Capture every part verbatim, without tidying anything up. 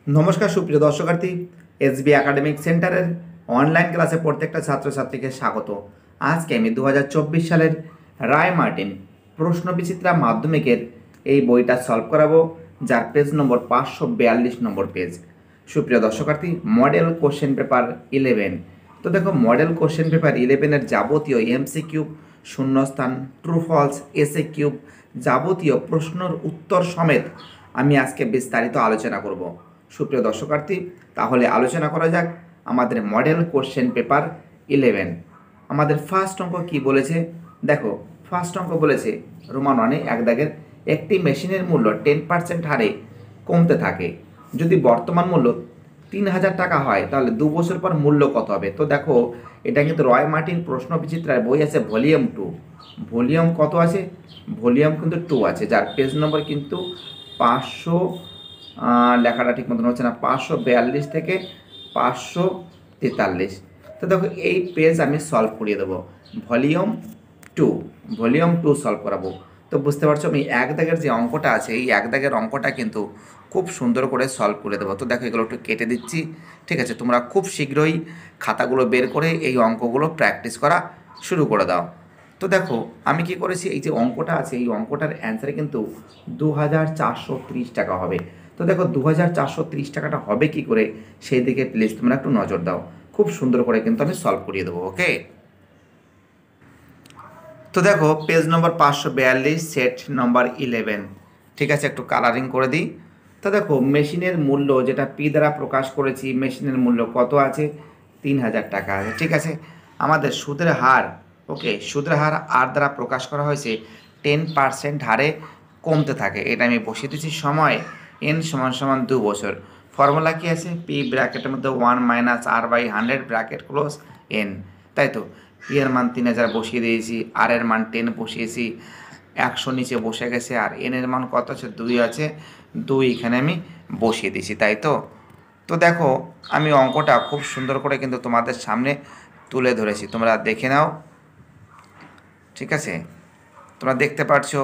নমস্কার সুপ্রিয় দর্শকার্থী, এসবি একাডেমিক সেন্টারের অনলাইন ক্লাসে প্রত্যেকটা ছাত্রছাত্রীকে স্বাগত। আজকে আমি দু হাজার চব্বিশ সালের রায় মার্টিন প্রশ্ন বিচিত্রা মাধ্যমিকের এই বইটা সলভ করাবো, যার পেজ নম্বর পাঁচশো বিয়াল্লিশ নম্বর পেজ। সুপ্রিয় দর্শকার্থী, মডেল কোশ্চেন পেপার ইলেভেন। তো দেখো, মডেল কোশ্চেন পেপার ইলেভেনের যাবতীয় এমসি কিউব, শূন্যস্থান, ট্রু ফলস, এসএ কিউব, যাবতীয় প্রশ্নের উত্তর সমেত আমি আজকে বিস্তারিত আলোচনা করব। সুপ্রিয় দর্শকার্থী, তাহলে আলোচনা করা যাক আমাদের মডেল কোশ্চেন পেপার ইলেভেন। আমাদের ফার্স্ট অঙ্ক কি বলেছে দেখো। ফার্স্ট অঙ্ক বলেছে রোমান ওয়ানে এক দাগের একটি মেশিনের মূল্য টেন পার্সেন্ট হারে কমতে থাকে। যদি বর্তমান মূল্য তিন হাজার টাকা হয় তাহলে দু বছর পর মূল্য কত হবে? তো দেখো, এটা কিন্তু রয় মার্টিন প্রশ্ন বিচিত্রার বই আছে ভলিউম টু। ভলিউম কত আছে? ভলিউম কিন্তু টু আছে, যার পেজ নম্বর কিন্তু পাঁচশো, লেখাটা ঠিক মতন হচ্ছে না, পাঁচশো বিয়াল্লিশ থেকে পাঁচশো তেতাল্লিশ। তো দেখো, এই পেজ আমি সলভ করিয়ে দেবো। Volume two, volume two solve করাবো। তো বুঝতে পারছো, আমি এক দাগের যে অঙ্কটা আছে, এই এক দাগের অঙ্কটা কিন্তু খুব সুন্দর করে সলভ করে দেবো। তো দেখো, এগুলো একটু কেটে দিচ্ছি, ঠিক আছে? তোমরা খুব শীঘ্রই খাতাগুলো বের করে এই অঙ্কগুলো প্র্যাকটিস করা শুরু করে দাও। তো দেখো, আমি কি করেছি, এই যে অঙ্কটা আছে, এই অঙ্কটার অ্যান্সারে কিন্তু দু হাজার চারশো ত্রিশ টাকা হবে। তো দেখো, দু হাজার চারশো ত্রিশ টাকাটা হবে কি করে, সেই দিকে প্লিজ তোমরা একটু নজর দাও। খুব সুন্দর করে কিন্তু আমি সলভ করিয়ে দেবো, ওকে? তো দেখো, পেজ নম্বর পাঁচশো বিয়াল্লিশ, সেট নম্বর ইলেভেন, ঠিক আছে? একটু কালারিং করে দিই। তো দেখো, মেশিনের মূল্য যেটা পি দ্বারা প্রকাশ করেছি, মেশিনের মূল্য কত আছে? তিন হাজার টাকা আছে, ঠিক আছে? আমাদের সুদের হার, ওকে, সুদের হার আর দ্বারা প্রকাশ করা হয়েছে টেন পার্সেন্ট হারে কমতে থাকে। এটা আমি বসিয়ে দিচ্ছি সময় এন সমান সমান দু বছর। ফর্মুলা কি আছে? পি ব্র্যাকেটের মধ্যে one minus R by hundred bracket close N, তাই তো? পি এর মান তিন হাজার বসিয়ে দিয়েছি, আর এর মান টেন বসিয়েছি, একশো নিচে বসে গেছে, আর এন এর মান কত আছে? দুই আছে, দুই এখানে আমি বসিয়ে দিয়েছি, তাই তো? তো দেখো, আমি অঙ্কটা খুব সুন্দর করে কিন্তু তোমাদের সামনে তুলে ধরেছি, তোমরা দেখে নাও, ঠিক আছে? তোমরা দেখতে পাচ্ছো,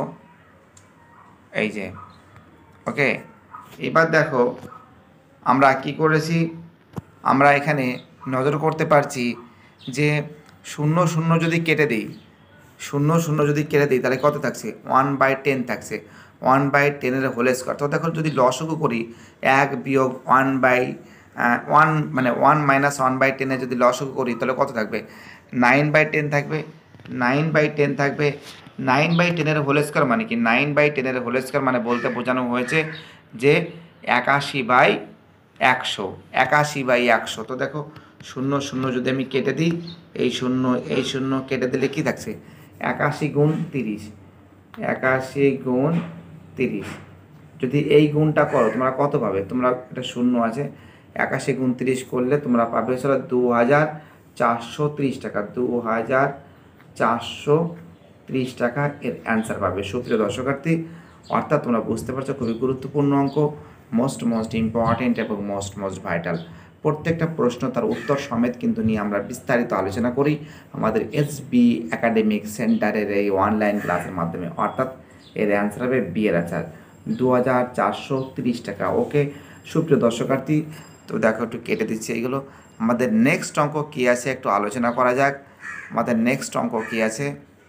এই যে, ওকে। এবার দেখো, আমরা কি করেছি, আমরা এখানে নজর করতে পারছি যে শূন্য শূন্য যদি কেটে দিই, শূন্য শূন্য যদি কেটে দিই তাহলে কত থাকছে? ওয়ান বাই টেন থাকছে, ওয়ান বাই টেনের হোল স্কোয়ার। তো দেখো, যদি লসগু করি, এক বিয়োগ ওয়ান বাই ওয়ান মানে ওয়ান মাইনাস ওয়ান বাই টেনে যদি লসগু করি তাহলে কত থাকবে? নাইন বাই টেন থাকবে, নাইন বাই টেন থাকবে। নাইন বাই টেনের হোল স্কোয়ার মানে কি? নাইন বাই টেনের হোল স্কোয়ার মানে বলতে বোঝানো হয়েছে যে একাশি বাই একশো, একাশি বাই একশো। তো দেখো, শূন্য শূন্য যদি আমি কেটে দিই, এই শূন্য এই শূন্য কেটে দিলে কি থাকছে? একাশি গুণ তিরিশ, একাশি গুণ তিরিশ। যদি এই গুণটা করো তোমরা কত পাবে? তোমরা, এটা শূন্য আছে, একাশি গুণ তিরিশ করলে তোমরা পাবে হচ্ছে দু হাজার চারশো ত্রিশ টাকা, দু হাজার চারশো ত্রিশ টাকা এর অ্যান্সার পাবে। সুপ্রিয় দর্শকার্থী, অর্থাৎ তোমরা বুঝতে পারছো, খুবই গুরুত্বপূর্ণ অঙ্ক, মোস্ট মোস্ট ইম্পর্টেন্ট এবং মোস্ট মোস্ট ভাইটাল। প্রত্যেকটা প্রশ্ন তার উত্তর সমেত কিন্তু নিয়ে আমরা বিস্তারিত আলোচনা করি আমাদের এসবি একাডেমিক সেন্টারের এই অনলাইন ক্লাসের মাধ্যমে। অর্থাৎ এর অ্যান্সার হবে বি এর অ্যান্সার দু হাজার চারশো তিরিশ টাকা, ওকে? সুপ্রিয় দর্শকার্থী, তো দেখো, একটু কেটে দিচ্ছি এইগুলো। আমাদের নেক্সট অঙ্ক কী আছে একটু আলোচনা করা যাক। আমাদের নেক্সট অঙ্ক কী আছে?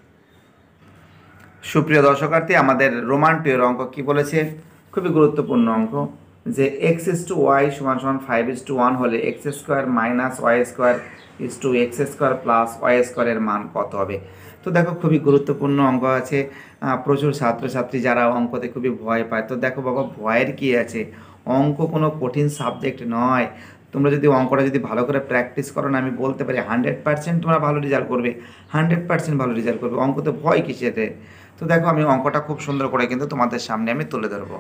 সুপ্রিয় দর্শকার্থী, আমাদের রোমান টু এর অঙ্ক কী বলেছে? খুবই গুরুত্বপূর্ণ অঙ্ক, যে এক্স ইস টু ওয়াই সমান সমান ফাইভ ইস টু ওয়ান হলে X square minus Y square is to X square plus Y স্কোয়ারের মান কত হবে? তো দেখো, খুবই গুরুত্বপূর্ণ অঙ্ক আছে। প্রচুর ছাত্রছাত্রী যারা অঙ্কতে খুবই ভয় পায়, তো দেখো বাবা, ভয়ের কী আছে? অঙ্ক কোনো কঠিন সাবজেক্ট নয়। তোমরা যদি অঙ্কটা যদি ভালো করে প্র্যাকটিস করো না, আমি বলতে পারি হান্ড্রেড পার্সেন্ট তোমরা ভালো রেজাল্ট করবে, হান্ড্রেড পার্সেন্ট ভালো রেজাল্ট করবে। অঙ্কতে ভয় কিসেতে? তো দেখো, আমি অঙ্কটা খুব সুন্দর করে কিন্তু তোমাদের সামনে আমি তুলে ধরবো।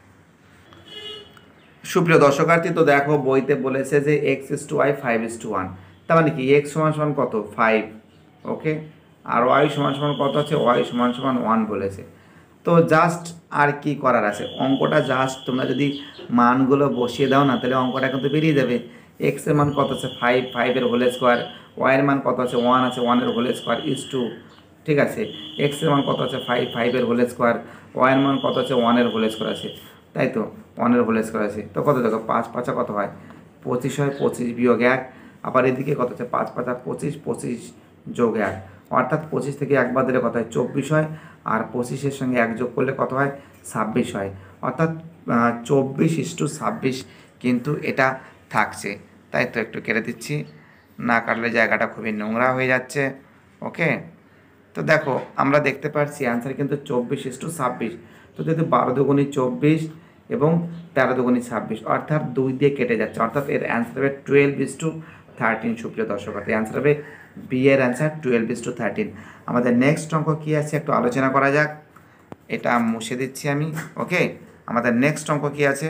সুপ্রিয় দর্শকার্থী, তো দেখো, বইতে বলেছে যে X is to Y five is to one, তার মানে কি? এক্স সমান সমান কত? ফাইভ, ওকে? আর ওয়াই সমান সমান কত আছে? ওয়াই সমান সমান ওয়ান বলেছে। তো জাস্ট আর কি করার আছে? অঙ্কটা জাস্ট তোমরা যদি মানগুলো বসিয়ে দাও না, তাহলে অঙ্কটা কিন্তু বেরিয়ে যাবে। এক্সের মান কত আছে? ফাইভ, ফাইভের হোল স্কোয়ার। ওয়াইয়ের মান কত আছে? ওয়ান আছে, ওয়ানের হোল স্কোয়ার ইস টু, ঠিক আছে? এক্সের মান কত আছে? ফাইভ, ফাইভের হোল স্কোয়ার। ওয়াইয়ের মান কত আছে? ওয়ানের হোল স্কোয়ার আছে। তাই তো ওয়ানের হোল স্কোয়ার আছে, তো কত দেখো পাঁচ পাঁচা কত হয় পঁচিশ হয়, পঁচিশ বিয়োগ এক, আবার এদিকে কত হচ্ছে পাঁচ পাঁচা পঁচিশ, পঁচিশ যোগ এক, অর্থাৎ পঁচিশ থেকে এক বাদ দিলে কত হয় চব্বিশ হয়, আর পঁচিশের সঙ্গে এক যোগ করলে কত হয় ছাব্বিশ হয়, অর্থাৎ চব্বিশ ইস্টু ছাব্বিশ কিন্তু এটা থাকছে। তাই তো একটু কেটে দিচ্ছি, না কাটলে জায়গাটা খুবই নোংরা হয়ে যাচ্ছে। ওকে, তো দেখো আমরা দেখতে পাচ্ছি অ্যান্সার কিন্তু চব্বিশ ইস্টু ছাব্বিশ, তো যদি বারো দুগুণি চব্বিশ এবং তেরো দুগুণি ছাব্বিশ, অর্থাৎ দুই দিয়ে কেটে যাচ্ছে, অর্থাৎ এর অ্যান্সার হবে টুয়েলভ ইস টু থার্টিন। সুপ্রিয় দর্শক, অ্যান্সার হবে বি এর answer twelve is to thirteen. আমাদের নেক্সট অঙ্ক কী আছে একটু আলোচনা করা যাক, এটা মুছে দিচ্ছি আমি। ওকে, আমাদের নেক্সট অঙ্ক কী আছে,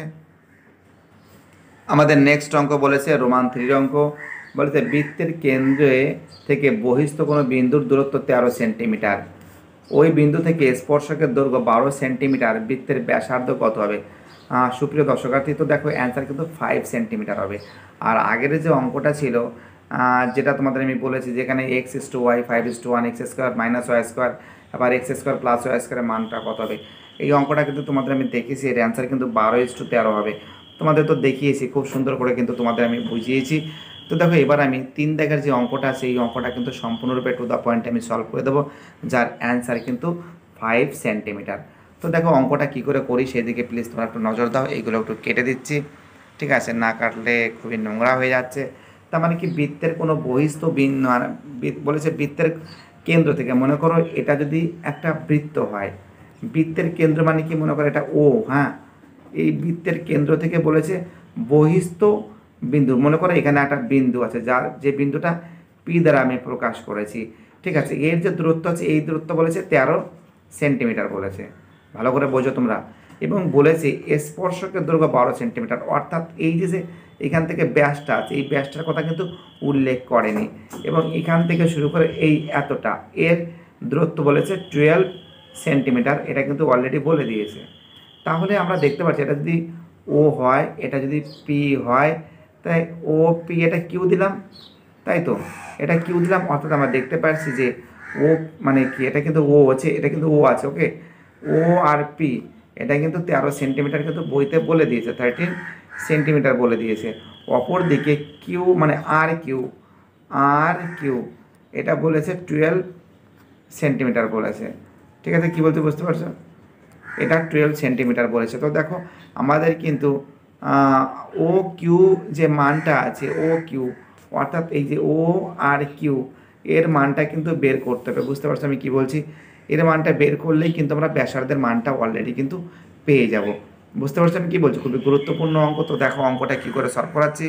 আমাদের নেক্সট অঙ্ক বলেছে রোমান থ্রির অঙ্ক, বলেছে বৃত্তের কেন্দ্রে থেকে বহিস্থ কোনো বিন্দুর দূরত্ব তেরো সেন্টিমিটার, ওই বিন্দু থেকে স্পর্শকের দৈর্ঘ্য বারো সেন্টিমিটার, বৃত্তের ব্যাসার্ধ কত হবে? সুপ্রিয় দর্শকার্থী, তো দেখো অ্যান্সার কিন্তু ফাইভ সেন্টিমিটার হবে। আর আগের যে অঙ্কটা ছিল যেটা তোমাদের আমি বলেছি যেখানে X is to Y, five is to one, X square minus Y square, আবার এক্স স্কোয়ার প্লাস ওয়াই স্কোয়ারের মানটা কত হবে, এই অঙ্কটা কিন্তু তোমাদের আমি দেখিয়েছি, এর অ্যান্সার কিন্তু বারো ইস টু তেরো হবে। তোমাদের তো দেখিয়েছি খুব সুন্দর করে, কিন্তু তোমাদের আমি বুঝিয়েছি। তো দেখো এবার আমি তিন দাগের যে অঙ্কটা আছে এই অঙ্কটা কিন্তু সম্পূর্ণরূপে টু দ্য পয়েন্ট আমি সলভ করে দেবো, যার অ্যান্সার কিন্তু ফাইভ সেন্টিমিটার। তো দেখো অঙ্কটা কী করে করি সেদিকে প্লিজ তোমরা একটু নজর দাও, এইগুলো একটু কেটে দিচ্ছি, ঠিক আছে, না কাটলে খুবই নোংরা হয়ে যাচ্ছে। তার মানে কি বৃত্তের কোনো বহিস্থ বিন্দু বলেছে বৃত্তের কেন্দ্র থেকে, মনে করো এটা যদি একটা বৃত্ত হয়, বৃত্তের কেন্দ্র মানে কি মনে করো এটা ও, হ্যাঁ, এই বৃত্তের কেন্দ্র থেকে বলেছে বহিস্থ বিন্দু, মনে করো এখানে একটা বিন্দু আছে যার যে বিন্দুটা পি দ্বারা আমি প্রকাশ করেছি, ঠিক আছে, এর যে দূরত্ব আছে এই দূরত্ব বলেছে তেরো সেন্টিমিটার বলেছে, ভালো করে বোঝো তোমরা। এবং বলেছে স্পর্শকের দৈর্ঘ্য বারো সেন্টিমিটার, অর্থাৎ এই যে যে এখান থেকে ব্যাসটা আছে এই ব্যাসটার কথা কিন্তু উল্লেখ করেনি, এবং এখান থেকে শুরু করে এই এতটা এর দূরত্ব বলেছে টুয়েলভ সেন্টিমিটার, এটা কিন্তু অলরেডি বলে দিয়েছে। তাহলে আমরা দেখতে পাচ্ছি এটা যদি ও হয়, এটা যদি পি হয়, তাই ও পি এটা কিউ দিলাম, তাই তো এটা কিউ দিলাম, অর্থাৎ আমরা দেখতে পাচ্ছি যে ও মানে কি এটা কিন্তু ও আছে, এটা কিন্তু ও আছে, ওকে, ও আর পি এটা কিন্তু তেরো সেন্টিমিটার কিন্তু বইতে বলে দিয়েছে, থার্টিন সেন্টিমিটার বলে দিয়েছে। অপর দিকে কিউ মানে আর কিউ, আর কিউ এটা বলেছে টুয়েলভ সেন্টিমিটার বলেছে, ঠিক আছে, কী বলতে বুঝতে পারছো, এটা টুয়েলভ সেন্টিমিটার বলেছে। তো দেখো আমাদের কিন্তু ও কিউ যে মানটা আছে ও কিউ, অর্থাৎ এই যে ও আর কিউ এর মানটা কিন্তু বের করতে হবে, বুঝতে পারছো আমি কি বলছি, এর মানটা বের করলেই কিন্তু আমরা ব্যাসার্ধের মানটা অলরেডি কিন্তু পেয়ে যাব, বুঝতে পারছো আমি কী বলছি, খুবই গুরুত্বপূর্ণ অঙ্ক। তো দেখো অঙ্কটা কী করে সলভ করাচ্ছি,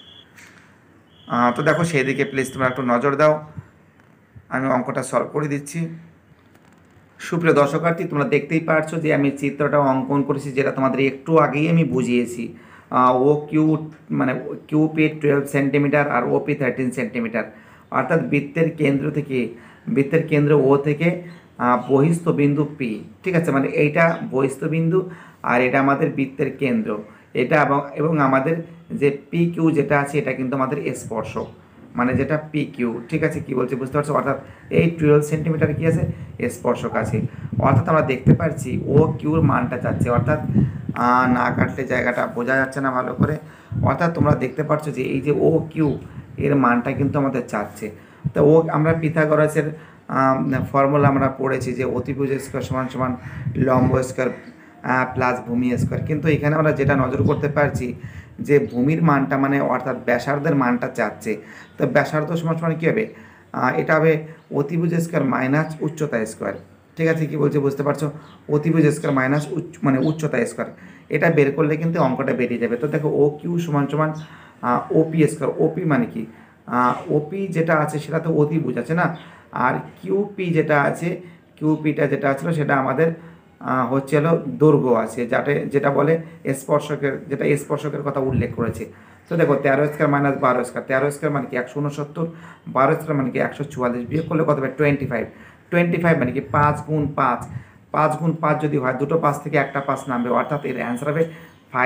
তো দেখো সেই দিকে প্লিজ তোমরা একটু নজর দাও, আমি অঙ্কটা সলভ করে দিচ্ছি। সুপ্রিয় দর্শকার্থী, তোমরা দেখতেই পারছো যে আমি চিত্রটা অঙ্কন করেছি যেটা তোমাদের একটু আগেই আমি বুঝিয়েছি, ও কিউ মানে কিউ পি টুয়েলভ সেন্টিমিটার আর ওপি থার্টিন সেন্টিমিটার, অর্থাৎ বৃত্তের কেন্দ্র থেকে বৃত্তের কেন্দ্র ও থেকে বহিস্থ বিন্দু পি, ঠিক আছে, মানে এইটা বহিস্থ বিন্দু আর এটা আমাদের বৃত্তের কেন্দ্র, এটা এবং এবং আমাদের যে পি কিউ যেটা আছে এটা কিন্তু আমাদের স্পর্শক, মানে যেটা পি কিউ, ঠিক আছে, কী বলছি বুঝতে পারছো, অর্থাৎ এই টুয়েলভ সেন্টিমিটার কী আছে স্পর্শক আছে, অর্থাৎ আমরা দেখতে পাচ্ছি ও কিউর মানটা চাচ্ছে, অর্থাৎ না কাটলে জায়গাটা বোঝা যাচ্ছে না ভালো করে, অর্থাৎ তোমরা দেখতে পাচ্ছ যে এই যে ও কিউ এর মানটা কিন্তু আমাদের চাচ্ছে। তো ও আমরা পিথাগোরাসের ফর্মুলা আমরা পড়েছি যে অতিভুজ স্কোয়ার সমান সমান লম্ব স্কোয়ার প্লাস ভূমি স্কোয়ার, কিন্তু এখানে আমরা যেটা নজর করতে পারছি যে ভূমির মানটা মানে অর্থাৎ ব্যাসার্ধের মানটা চাচ্ছে, তো ব্যাসার্ধ সমান সমান কী হবে, এটা হবে অতিভুজ স্কোয়ার মাইনাস উচ্চতা স্কোয়ার, ঠিক আছে, কী বলছে বুঝতে পারছো, অতিভুজ স্কোয়ার মাইনাস উচ্চ মানে উচ্চতা স্কোয়ার, এটা বের করলে কিন্তু অঙ্কটা বেরিয়ে যাবে। তো দেখো ও কিউ সমান সমান ওপি স্কোয়ার, ওপি মানে কি, ওপি যেটা আছে সেটা তো অতিভুজ আছে না, আর কিউপি যেটা আছে কিউপিটা যেটা আছে সেটা আমাদের হচ্ছে হলো দৈর্ঘ্য আছে, যাতে যেটা বলে স্পর্শকের, যেটা স্পর্শকের কথা উল্লেখ করেছে। তো দেখো তেরো স্কোয়ার মাইনাস বারো স্কোয়ার, তেরো স্কোয়ার মানে কি একশো উনসত্তর, বারো স্কোয়ার মানে কি একশো চুয়াল্লিশ, বিয়োগ করলে কত হবে টোয়েন্টি ফাইভ, টোয়েন্টি ফাইভ মানে কি পাঁচ গুণ পাঁচ, পাঁচ গুণ পাঁচ যদি হয় দুটো পাঁচ থেকে একটা পাঁচ নামবে, অর্থাৎ এর অ্যান্সার হবে ফাইভ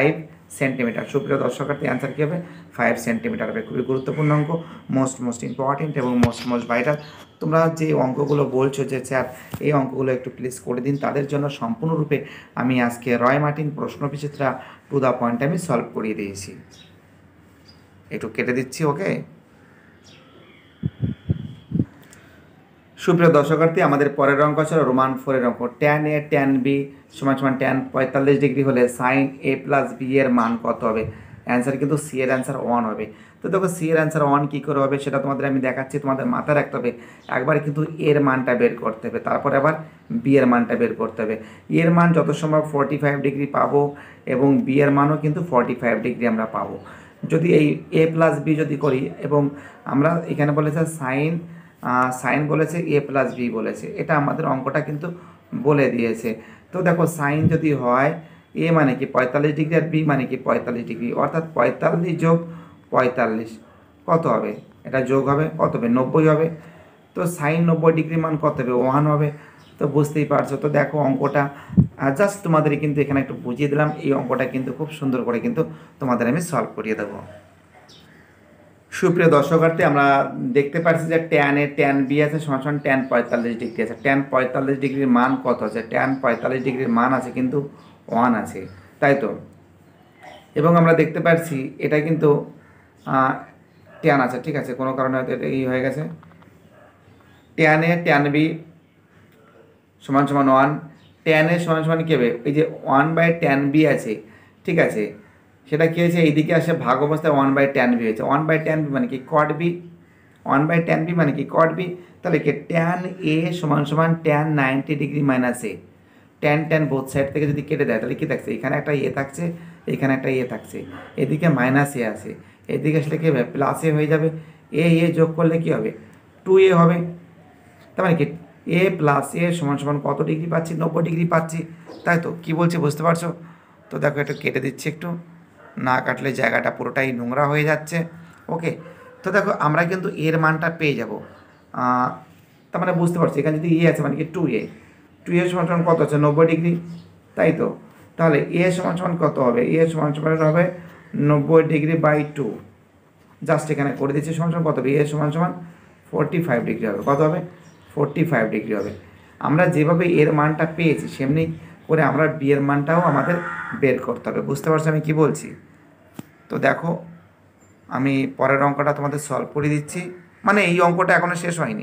সেন্টিমিটার। সুপ্রিয় দর্শকার্থী অ্যান্সার কী হবে? ফাইভ সেন্টিমিটার হবে। খুবই গুরুত্বপূর্ণ অঙ্ক, মোস্ট মোস্ট ইম্পর্টেন্ট এবং মোস্ট মোস্ট ভাইটাল। তোমরা যে অঙ্কগুলো বলছো যে স্যার এই অঙ্কগুলো একটু প্লিজ করে দিন, তাদের জন্য সম্পূর্ণরূপে আমি আজকে রয় মার্টিন প্রশ্ন বিচিত্রা টু দ্য পয়েন্ট আমি সলভ করিয়ে দিয়েছি। একটু কেটে দিচ্ছি, ওকে। সুপ্রিয় দর্শকার্থী, আমাদের পরের অঙ্ক ছিল রোমান ফোরের অঙ্ক। ট্যান এ ট্যান বি সমান সমান ট্যান পঁয়তাল্লিশ ডিগ্রি হলে সাইন এ প্লাস বি এর মান কত হবে? অ্যান্সার কিন্তু সি এর অ্যান্সার ওয়ান হবে। তো দেখো সি এর অ্যান্সার ওয়ান কী করে হবে সেটা তোমাদের আমি দেখাচ্ছি। তোমাদের মাথায় রাখতে হবে একবার কিন্তু এর মানটা বের করতে হবে, তারপরে আবার বি এর মানটা বের করতে হবে। এর মান যত সম্ভব ফর্টি ফাইভ ডিগ্রি পাবো এবং বি এর মানও কিন্তু ফর্টি ফাইভ ডিগ্রি আমরা পাবো। যদি এই এ প্লাস বি যদি করি এবং আমরা এখানে বলেছে সাইন সাইন বলেছে এ প্লাস বি বলেছে, এটা আমাদের অঙ্কটা কিন্তু বলে দিয়েছে। তো দেখো সাইন যদি হয় এ মানে কি পঁয়তাল্লিশ ডিগ্রি আর বি মানে কি পঁয়তাল্লিশ ডিগ্রি, অর্থাৎ পঁয়তাল্লিশ যোগ পঁয়তাল্লিশ কত হবে? এটা যোগ হবে কত হবে? নব্বই হবে। তো সাইন নব্বই ডিগ্রি মান কত হবে? ওয়ান হবে। তো বুঝতেই পারছো। তো দেখো অঙ্কটা জাস্ট তোমাদের কিন্তু এখানে একটু বুঝিয়ে দিলাম। এই অঙ্কটা কিন্তু খুব সুন্দর করে কিন্তু তোমাদের আমি সলভ করিয়ে দেবো। সুপ্রিয় দর্শকার্থী, আমরা দেখতে পাচ্ছি যে ট্যান এ ট্যান বি আছে সমান সমান ট্যান পঁয়তাল্লিশ ডিগ্রি আছে। ট্যান পঁয়তাল্লিশ ডিগ্রির মান কত আছে? ট্যান পঁয়তাল্লিশ ডিগ্রির মান আছে কিন্তু ওয়ান আছে, তাই তো। এবং আমরা দেখতে পাচ্ছি এটা কিন্তু ট্যান আছে, ঠিক আছে, কোনো কারণে হয়তো এটা এই হয়ে গেছে। ট্যান এ ট্যান বি সমান সমান ওয়ান। ট্যান এ সমান সমান কী হবে? এই যে ওয়ান বাই ট্যান বি আছে, ঠিক আছে, সেটা কী হয়েছে? এইদিকে আসে ভাগ অবস্থায় ওয়ান বাই ট্যান বি হয়েছে। ওয়ান বাই ট্যান বি মানে কি cot B, one by tan B মানে কি কট বি। তাহলে কি ট্যান এ সমান সমান tan ninety degree minus A. Tan tan both side থেকে যদি কেটে দেয় তাহলে কী থাকছে? এখানে একটা এ থাকছে, এখানে একটা এ থাকছে, এদিকে মাইনাস এ আছে, এদিকে আসলে কী হবে? প্লাস এ হয়ে যাবে। এ এ যোগ করলে কী হবে? টু এ হবে। তার মানে কি এ প্লাস এ সমান সমান কত ডিগ্রি পাচ্ছি? নব্বই ডিগ্রি পাচ্ছি, তাই তো। কী বলছি বুঝতে পারছো? তো দেখো একটু কেটে দিচ্ছি, একটু না কাটলে জায়গাটা পুরোটাই নোংরা হয়ে যাচ্ছে, ওকে। তো দেখো আমরা কিন্তু এর মানটা পেয়ে যাব। তার মানে বুঝতে পারছি এখানে যদি এ আছে মানে কি টু এ, টু এ সমান সমান কত আছে? নব্বই ডিগ্রি, তাই তো। তাহলে এ সমান সমান কত হবে? এ সমান সমান হবে নব্বই ডিগ্রি বাই টু। জাস্ট এখানে করে দিচ্ছি সমান সমান কত হবে? এ সমান সমান ফোরটি ফাইভ ডিগ্রি হবে। কত হবে? ফোরটি ফাইভ ডিগ্রি হবে। আমরা যেভাবে এর মানটা পেয়েছি সেমনি করে আমরা বি এর মানটাও আমাদের বের করতে হবে। বুঝতে পারছো আমি কি বলছি? তো দেখো আমি পরের অঙ্কটা তোমাদের সলভ করে দিচ্ছি, মানে এই অঙ্কটা এখনও শেষ হয়নি।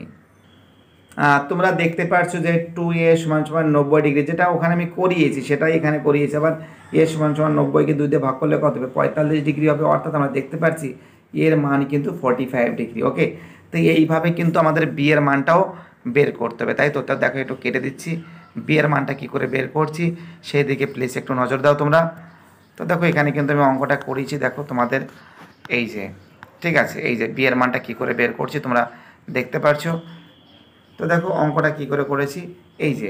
তোমরা দেখতে পাচ্ছো যে টু এ সমান সমান নব্বই ডিগ্রি, যেটা ওখানে আমি করিয়েছি সেটাই এখানে করিয়েছি। আবার এ সমান সমান নব্বইকে দুই দিয়ে ভাগ করলে কত হবে? পঁয়তাল্লিশ ডিগ্রি হবে। অর্থাৎ আমরা দেখতে পাচ্ছি এর মান কিন্তু ফর্টি ফাইভ ডিগ্রি, ওকে। তো এইভাবে কিন্তু আমাদের বি এর মানটাও বের করতে হবে, তাই তো। তা দেখো একটু কেটে দিচ্ছি। বি এর মানটা কী করে বের করছি সেই দিকে প্লিজ একটু নজর দাও তোমরা। তো দেখো এখানে কিন্তু আমি অঙ্কটা করিয়েছি, দেখো তোমাদের এই যে, ঠিক আছে, এই যে বি এর মানটা কী করে বের করছি তোমরা দেখতে পাচ্ছো। তো দেখো অঙ্কটা কী করে করেছি, এই যে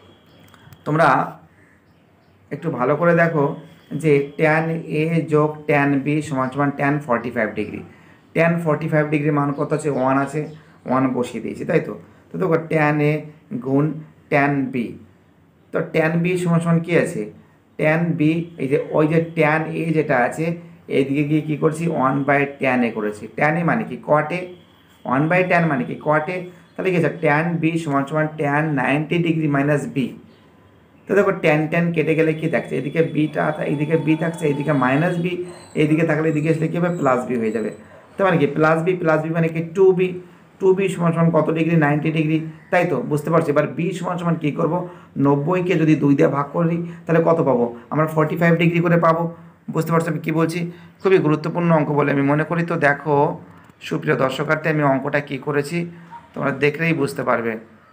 তোমরা একটু ভালো করে দেখো যে ট্যান এ যোগ ট্যান বি সমান সমান tan forty five degree. Tan forty five degree মান কত আছে? ওয়ান আছে, ওয়ান বসিয়ে দিয়েছি, তাই তো। তো দেখো ট্যান এ গুণ ট্যান বি, তো ট্যান বি সমান সমান কী আছে? ট্যান বি, এই যে ওই যে ট্যান এ যেটা আছে এইদিকে গিয়ে কী করছি? ওয়ান বাই ট্যান এ করেছি। ট্যান এ মানে কি cot A, one by tan মানে কি কট এ। তাহলে কি আছে? ট্যান বি সমান সমান tan ninety degree minus B. তো দেখো ট্যান ট্যান কেটে গেলে কী থাকছে? এদিকে বিটা, এইদিকে বি থাকছে, এইদিকে মাইনাস বি, এইদিকে থাকলে এদিকে আসলে কী হবে? প্লাস বি হয়ে যাবে। তো মানে কি প্লাস বি, প্লাস বি মানে কি টু বি, টু বি সমান সমান কত ডিগ্রি? নাইনটি ডিগ্রি, তাই তো। বুঝতে পারছি। এবার বি সমান সমান কী করবো? নব্বইকে যদি দুই দিয়ে ভাগ করি তাহলে কত পাবো? আমরা ফর্টি ফাইভ ডিগ্রি করে পাবো। বুঝতে পারছো আমি কী বলছি? খুবই গুরুত্বপূর্ণ অঙ্ক বলে আমি মনে করি। তো দেখো সুপ্রিয় দর্শকার্থী, আমি অঙ্কটা কী করেছি তোমরা দেখলেই বুঝতে পারবে।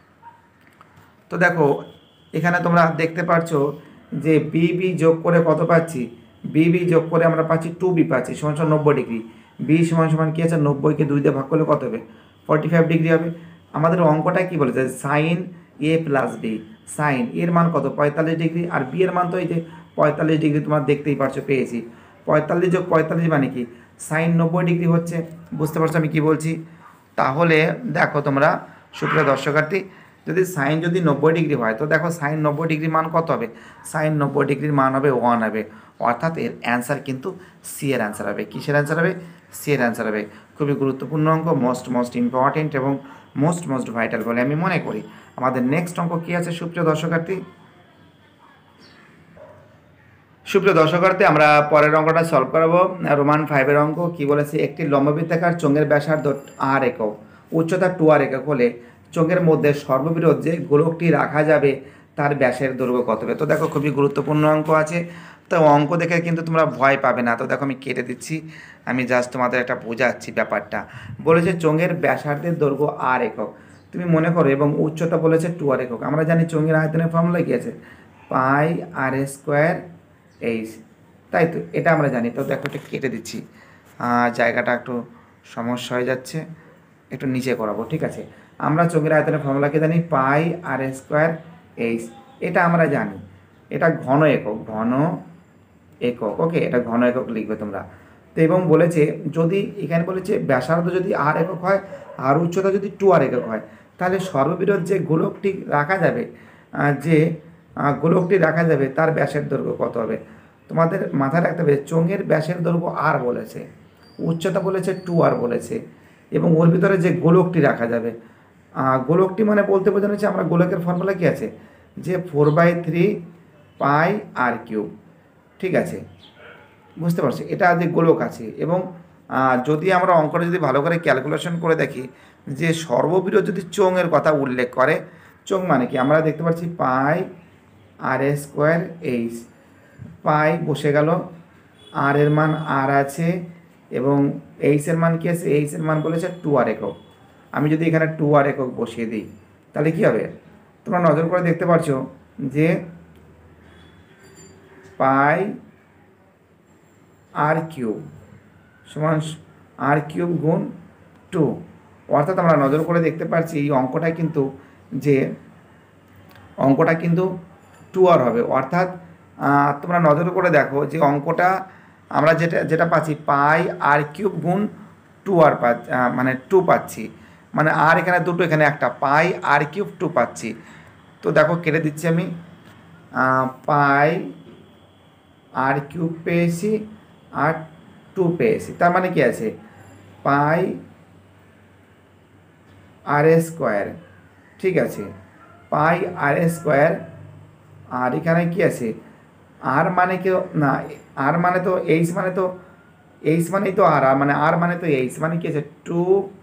তো দেখো এখানে তোমরা দেখতে পাচ্ছো যে বি বি যোগ করে কত পাচ্ছি? বি বি যোগ করে আমরা পাচ্ছি টু বি পাচ্ছি সমান সমান নব্বই ডিগ্রি। বি সমান সমান কী আছে? নব্বইকে দুই দিয়ে ভাগ করলে কত হবে? ফর্টি ফাইভ ডিগ্রি হবে। আমাদের অঙ্কটা কী বলেছে? Sine A plus B. Sine এর মান কত? পঁয়তাল্লিশ ডিগ্রি। আর বি এর মান তো এই যে পঁয়তাল্লিশ ডিগ্রি তোমরা দেখতেই পারছো, পেয়েছি। পঁয়তাল্লিশ যোগ পঁয়তাল্লিশ মানে কি? সাইন নব্বই ডিগ্রি হচ্ছে। বুঝতে পারছো আমি কী বলছি? তাহলে দেখো তোমরা সুপ্রিয় দর্শকার্থী, যদি সাইন যদি নব্বই ডিগ্রি হয় তো দেখো সাইন নব্বই ডিগ্রি মান কত হবে, সাইন নব্বই ডিগ্রির মান হবে ওয়ান হবে, অর্থাৎ এর অ্যান্সার কিন্তু সি এর অ্যান্সার হবে। কিসের অ্যান্সার হবে, সি এর অ্যান্সার হবে। খুবই গুরুত্বপূর্ণ অঙ্ক, মোস্ট মোস্ট ইম্পর্টেন্ট এবং মোস্ট মোস্ট ভাইটাল বলে আমি মনে করি। আমাদের নেক্সট অঙ্ক কী আছে সুপ্রিয় দর্শকার্থী? সুপ্রিয় দর্শকার্থী আমরা পরের অঙ্কটা সলভ করাবো। রোমান ফাইভের অঙ্ক কি বলেছে, একটি লম্ববৃত্তাকার চোঙের ব্যাসার্ধ আর একক, উচ্চতা টু আর একক হলে চোঙের মধ্যে সর্ববৃহৎ যে গোলকটি রাখা যাবে তার ব্যাসের দৈর্ঘ্য কত হবে। তো দেখো খুবই গুরুত্বপূর্ণ অঙ্ক আছে, তো অঙ্ক দেখে কিন্তু তোমরা ভয় পাবে না। তো দেখো আমি কেটে দিচ্ছি, আমি জাস্ট তোমাদের একটা বোঝাচ্ছি ব্যাপারটা। বলেছে চোঙের ব্যাসার্ধের দৈর্ঘ্য আর একক, তুমি মনে করো, এবং উচ্চতা বলেছে টু আর একক। আমরা জানি চোঙের আয়তনের ফর্মুলা কি আছে, পাই আর স্কোয়ার এইচ, তাই তো, এটা আমরা জানি। তো দেখো এটা কেটে দিচ্ছি, জায়গাটা একটু সমস্যা হয়ে যাচ্ছে, একটু নিচে করাবো, ঠিক আছে। আমরা চোঙের আয়তনের ফর্মুলাকে জানি পাই আর স্কোয়ার এইচ, এটা আমরা জানি, এটা ঘন একক, ঘন একক, ওকে, এটা ঘন একক লিখবে তোমরা। তো এবং বলেছে যদি এখানে বলেছে ব্যাসার্ধ যদি আর একক হয় আর উচ্চতা যদি টু আর একক হয়, তাহলে সর্ববৃহৎ যে গোলকটি রাখা যাবে, যে গোলকটি রাখা যাবে তার ব্যাসের দৈর্ঘ্য কত হবে। তোমাদের মাথায় রাখতে হবে চোঙের ব্যাসের দৈর্ঘ্য আর বলেছে, উচ্চতা বলেছে টু আর বলেছে, এবং ওর ভিতরে যে গোলকটি রাখা যাবে, গোলকটি মানে বলতে বোঝানো হচ্ছে আমরা গোলকের ফর্মুলা কী আছে, যে four by three pi R cube, ঠিক আছে, বুঝতে পারছি, এটা যে গোলক আছে। এবং যদি আমরা অঙ্কটা যদি ভালো করে ক্যালকুলেশন করে দেখি, যে সর্ববৃহৎ যদি চোঙের কথা উল্লেখ করে, চোঙ মানে কি আমরা দেখতে পাচ্ছি পাই আর স্কোয়ার এইচ, পাই বসে গেল, আর এর মান আর আছে, এবং এইচ এর মান কি আছে, এইচ এর মান বলেছে টু আর একক। আমি যদি এখানে টু আর একক বসিয়ে দিই তাহলে কী হবে, তোমরা নজর করে দেখতে পাচ্ছ যে পাই আর কিউব সমান আর কিউব গুণ টু, অর্থাৎ আমরা নজর করে দেখতে পাচ্ছি এই অঙ্কটা কিন্তু, যে অঙ্কটা কিন্তু টু আর হবে। অর্থাৎ তোমরা নজর করে দেখো যে অঙ্কটা আমরা যেটা যেটা পাচ্ছি পাই আর কিউব গুণ টু আর পাচ্ছি, মানে টু পাচ্ছি, মানে আর এখানে দুটো এখানে একটা, পাই আর কিউব টু পাচ্ছি। তো দেখো কেটে দিচ্ছি আমি, পাই আর কিউব পেয়েছি আর টু পেয়েছি, তার মানে কি আছে পাই আর স্কোয়ার, ঠিক আছে, পাই আর স্কোয়ার, আর এখানে কি আছে আর মানে কেউ না, আর মানে তো এইচ মানে তো এইচ মানেই তো আর, মানে আর মানে তো এইচ, মানে কি আছে two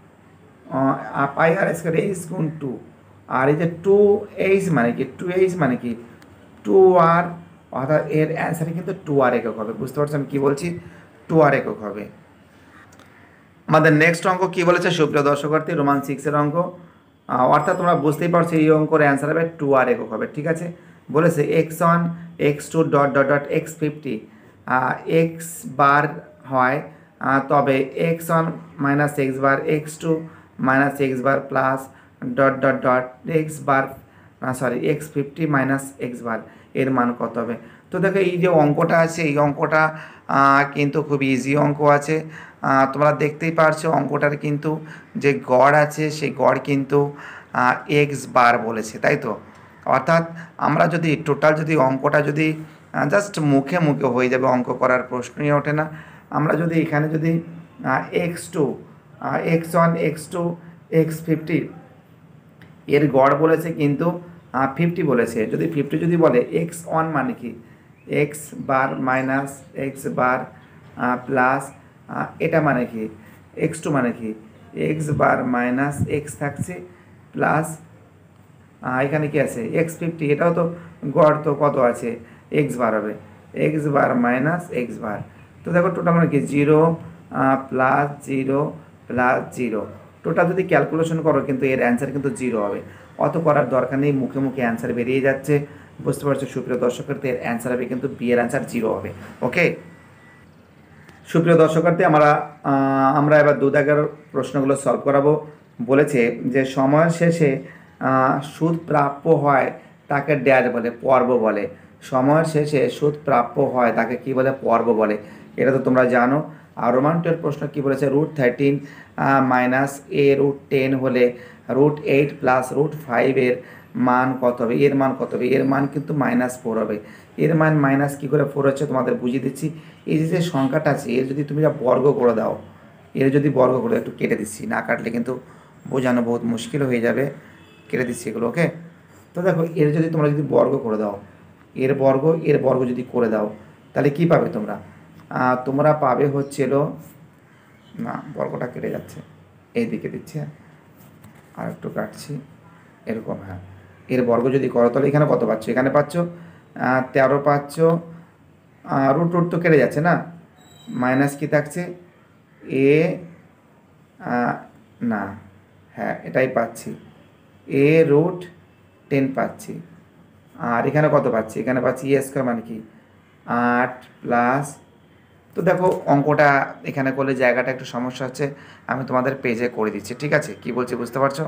pi R square H গুণ টু, আর এই যে টু এইচ মানে কি, টু এইচ মানে কি টু আর, অর্থাৎ এর অ্যান্সারে কিন্তু টু আর একক হবে। বুঝতে পারছো আমি কী বলছি, টু আর একক হবে। আমাদের নেক্সট অঙ্ক কী বলেছে সুপ্রিয় দর্শকার্থী, রোমান সিক্সের অঙ্ক, অর্থাৎ তোমরা বুঝতেই পারছো এই অঙ্কের অ্যান্সার হবে টু আর একক হবে, ঠিক আছে। বলেছে X one X two dot dot dot X fifty X bar হয়, তবে X one minus X bar X two minus X bar plus dot dot dot X bar sorry X fifty minus X bar এর মান কত হবে। তো দেখো এই যে অঙ্কটা আছে, এই অঙ্কটা কিন্তু খুব ইজি অঙ্ক আছে, তোমরা দেখতেই পারছো অঙ্কটার কিন্তু যে গড় আছে সেই গড় কিন্তু এক্স বার বলেছে, তাই তো। অর্থাৎ আমরা যদি টোটাল যদি অঙ্কটা যদি জাস্ট মুখে মুখে হয়ে যাবে, অঙ্ক করার প্রশ্নই ওঠে না। আমরা যদি এখানে যদি X two X one X two X fifty এর গড় বলেছে কিন্তু ফিফটি বলেছে, যদি ফিফটি যদি বলে এক্স ওয়ান মানে কি X bar minus X bar plus এটা মানে কি এক্স টু মানে কি এক্স বার মাইনাস এক্স থাকছে প্লাস এখানে কি আছে এক্স ফিফটি, এটাও তো গড়, তো কত আছে এক্স বার হবে, X bar minus X bar. তো দেখো টোটাল মানে কি zero plus zero plus zero, total যদি ক্যালকুলেশন করো কিন্তু এর অ্যান্সার কিন্তু জিরো হবে। অত করার দরকার নেই, মুখে মুখে অ্যান্সার বেরিয়ে যাচ্ছে। বুঝতে পারছো সুপ্রিয় দর্শকার্থী, এর অ্যান্সার হবে কিন্তু বি এর অ্যান্সার জিরো হবে। ওকে সুপ্রিয় দর্শকার্থী, আমরা আমরা এবার দু দাগের প্রশ্নগুলো সলভ করাবো। বলেছে যে সময়ের শেষে সুদ প্রাপ্য হয় তাকে ড্যাশ বলে, পর্ব বলে। সময়ের শেষে সুদ প্রাপ্য হয় তাকে কি বলে, পর্ব বলে। এটা তো তোমরা জানো। আর রোমান টুয়েলভ প্রশ্ন কী বলেছে, root thirteen minus A root ten হলে রুট এইট প্লাস রুট ফাইভের মান কত হবে, এর মান কত হবে, এর মান কিন্তু মাইনাস ফোর হবে। এর মান মাইনাস কী করে ফোর হচ্ছে তোমাদের বুঝিয়ে দিচ্ছি। এই যে যে সংখ্যাটা আছে এর যদি তুমি যা বর্গ করে দাও, এর যদি বর্গ করে একটু কেটে দিচ্ছি, না কাটলে কিন্তু বোঝানো বহুত মুশকিল হয়ে যাবে, কেটে দিচ্ছি এগুলো, ওকে। তো দেখো এর যদি তোমরা যদি বর্গ করে দাও, এর বর্গ এর বর্গ যদি করে দাও, তাহলে কি পাবে তোমরা, তোমরা পাবে হচ্ছিল, না বর্গটা কেটে যাচ্ছে, এই দিকে দিচ্ছে আর একটু কাটছি, এরকম, হ্যাঁ। এর বর্গ যদি করো তাহলে এখানে কত পাচ্ছ, এখানে পাচ্ছ তেরো পাচ্ছ, রুট রুট তো কেটে যাচ্ছে না, মাইনাস কি থাকছে এ, না হ্যাঁ এটাই পাচ্ছি, এ রুট টেন পাচ্ছি। আর এখানে কত পাচ্ছি, এখানে পাচ্ছি এ স্কোয়ার মানে কি আট প্লাস, তো দেখো অঙ্কটা এখানে করলে জায়গাটা একটু সমস্যা হচ্ছে, আমি তোমাদের পেজে করে দিচ্ছি, ঠিক আছে, কি বলছি বুঝতে পারছো।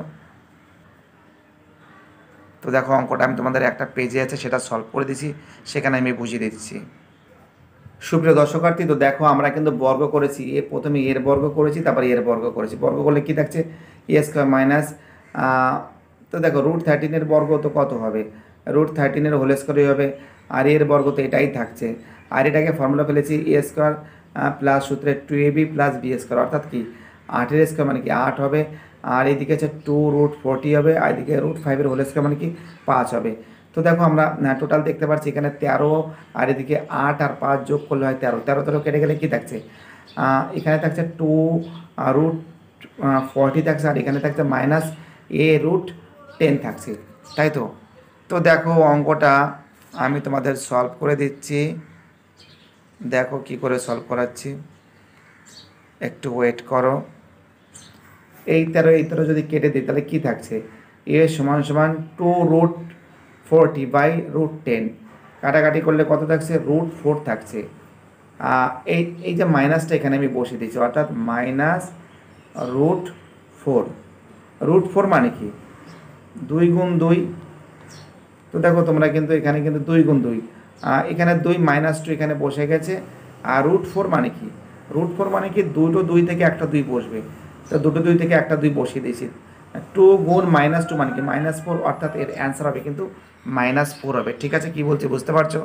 তো দেখো অঙ্কটা আমি তোমাদের একটা পেজে আছে সেটা সলভ করে দিচ্ছি, সেখানে আমি বুঝিয়ে দিচ্ছি। সুপ্রিয় দর্শকার্থী, তো দেখো আমরা কিন্তু বর্গ করেছি, এ প্রথমে এর বর্গ করেছি, তারপরে এর বর্গ করেছি, বর্গ করলে কী থাকছে এ স্কোয়ার মাইনাস, তো দেখো রুট থার্টিনের বর্গ তো কত হবে, রুট থার্টিনের হোল স্কোয়ারই হবে, আর এর বর্গ তো এটাই থাকছে, আর এটাকে ফর্মুলা ফেলেছি এ স্কোয়ার প্লাস সূত্রে two A B plus B square, অর্থাৎ কি আটের স্কোয়ার মানে কি আট হবে, আর এইদিকে হচ্ছে টু রুট ফোরটি হবে, আর এদিকে রুট ফাইভের হোল স্কোয়ার মানে কি পাঁচ হবে। তো দেখো আমরা টোটাল দেখতে পাচ্ছি এখানে তেরো, আর এদিকে আট আর পাঁচ যোগ করলে হয় তেরো, তেরো তেরো কেটে গেলে কী থাকছে, এখানে থাকছে টু রুট ফর্টি থাকছে, আর এখানে থাকছে মাইনাস এ রুট টেন থাকছে, তাই তো। তো দেখো অঙ্কটা আমি তোমাদের সলভ করে দিচ্ছি, দেখো কি করে সলভ করাচ্ছি, একটু ওয়েট করো। এই তেরো এই তেরো যদি কেটে দিই তাহলে কী থাকছে, এ সমান সমান two root forty by root ten, কাটাকাটি করলে কত থাকছে রুট ফোর থাকছে, এই এই যে মাইনাসটা এখানে আমি বসিয়ে দিচ্ছি, অর্থাৎ minus root four, root four মানে কি দুই গুণ দুই, তো দেখো তোমরা কিন্তু এখানে কিন্তু দুই গুণ দুই, এখানে দুই মাইনাস টু এখানে বসে গেছে, আর রুট ফোর মানে কি, রুট ফোর মানে কি দুটো দুই থেকে একটা দুই বসবে, তো দুটো দুই থেকে একটা দুই বসিয়ে দিয়েছি, টু গুণ মাইনাস টু মানে কি মাইনাস ফোর, অর্থাৎ এর অ্যান্সার হবে কিন্তু মাইনাস ফোর হবে, ঠিক আছে, কি বলছি বুঝতে পারছো।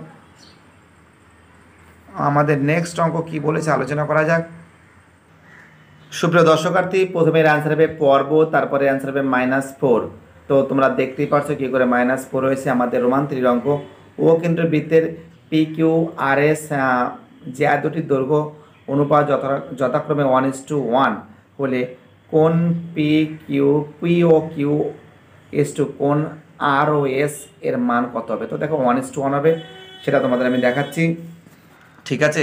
আমাদের নেক্সট অঙ্ক কি বলেছে আলোচনা করা যাক। সুপ্রিয় দর্শকার্থী, প্রথমে অ্যান্সার হবে পর্ব, তারপরে অ্যান্সার হবে মাইনাস ফোর, তো তোমরা দেখতেই পারছো কী করে মাইনাস ফোর হয়েছে। আমাদের রোমান ত্রির অঙ্ক, ও কেন্দ্র বৃত্তের পি কিউ আর এস যে আর দুটির দৈর্ঘ্য অনুপাত যথা যথাক্রমে ওয়ান ইস টু ওয়ান হলে কোন P Q P O Q S two কোন আর ও এস এর মান কত হবে। তো দেখো ওয়ান ইস টু ওয়ান হবে, সেটা তোমাদের আমি দেখাচ্ছি, ঠিক আছে।